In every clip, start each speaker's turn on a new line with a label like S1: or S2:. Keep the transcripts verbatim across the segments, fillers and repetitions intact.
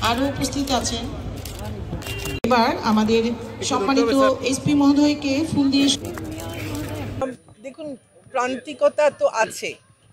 S1: আরও উপস্থিত আছেন। এবার আমাদের সম্মানিত এসপি মহোদয়কে ফুল দিয়ে।
S2: দেখুন, প্রান্তিকতা তো আছে,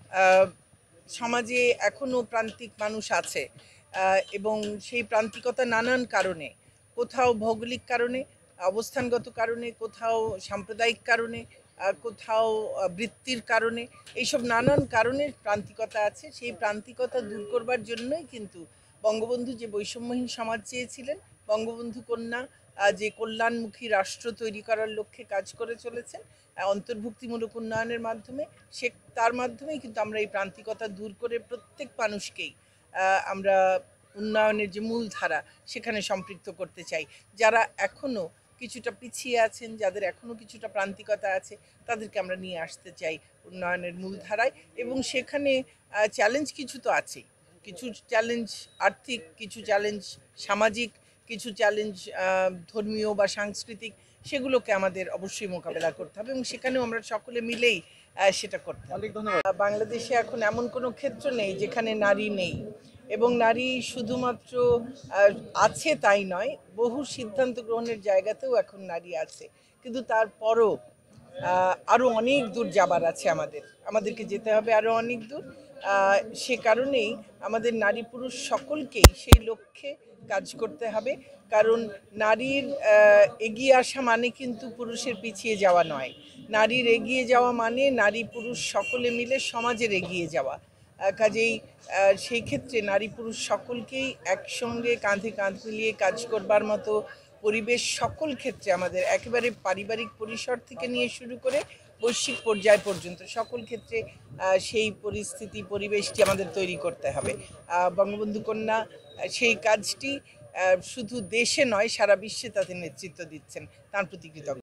S2: সমাজে এখনও প্রান্তিক মানুষ আছে এবং সেই প্রান্তিকতা নানান কারণে, কোথাও ভৌগোলিক কারণে, অবস্থানগত কারণে, কোথাও সাম্প্রদায়িক কারণে, কোথাও বৃত্তির কারণে, এইসব নানান কারণে প্রান্তিকতা আছে। সেই প্রান্তিকতা দূর করবার জন্যই কিন্তু বঙ্গবন্ধু যে বৈষম্যহীন সমাজ চেয়েছিলেন, বঙ্গবন্ধু কন্যা যে কল্যাণমুখী রাষ্ট্র তৈরি করার লক্ষ্যে কাজ করে চলেছেন অন্তর্ভুক্তিমূলক উন্নয়নের মাধ্যমে, সে তার মাধ্যমেই কিন্তু আমরা এই প্রান্তিকতা দূর করে প্রত্যেক মানুষকেই আমরা উন্নয়নের যে মূলধারা সেখানে সম্পৃক্ত করতে চাই। যারা এখনও কিছুটা পিছিয়ে আছেন, যাদের এখনও কিছুটা প্রান্তিকতা আছে, তাদেরকে আমরা নিয়ে আসতে চাই উন্নয়নের মূলধারায়। এবং সেখানে চ্যালেঞ্জ কিছু তো আছেই, কিছু চ্যালেঞ্জ আর্থিক, কিছু চ্যালেঞ্জ সামাজিক, কিছু চ্যালেঞ্জ ধর্মীয় বা সাংস্কৃতিক, সেগুলোকে আমাদের অবশ্যই মোকাবেলা করতে হবে এবং সেখানেও আমরা সকলে মিলেই সেটা করতে হবে। বাংলাদেশে এখন এমন কোনো ক্ষেত্র নেই যেখানে নারী নেই, এবং নারী শুধুমাত্র আছে তাই নয়, বহু সিদ্ধান্ত গ্রহণের জায়গাতেও এখন নারী আছে। কিন্তু তারপরও আরও অনেক দূর যাবার আছে, আমাদের আমাদেরকে যেতে হবে আরও অনেক দূর। সে কারণেই আমাদের নারী পুরুষ সকলকেই সেই লক্ষ্যে কাজ করতে হবে। কারণ নারীর এগিয়ে আসা মানে কিন্তু পুরুষের পিছিয়ে যাওয়া নয়, নারীর এগিয়ে যাওয়া মানে নারী পুরুষ সকলে মিলে সমাজের এগিয়ে যাওয়া। কাজেই সেই ক্ষেত্রে নারী পুরুষ সকলকেই একসঙ্গে কাঁধে কাঁধ মিলিয়ে কাজ করবার মতো পরিবেশ সকল ক্ষেত্রে আমাদের, একেবারে পারিবারিক পরিসর থেকে নিয়ে শুরু করে বৈশ্বিক পর্যায় পর্যন্ত সকল ক্ষেত্রে সেই পরিস্থিতি পরিবেশটি আমাদের তৈরি করতে হবে। বঙ্গবন্ধু কন্যা সেই কাজটি শুধু দেশে নয়, সারা বিশ্বে তাদের নেতৃত্ব দিচ্ছেন, তার প্রতি কৃতজ্ঞ।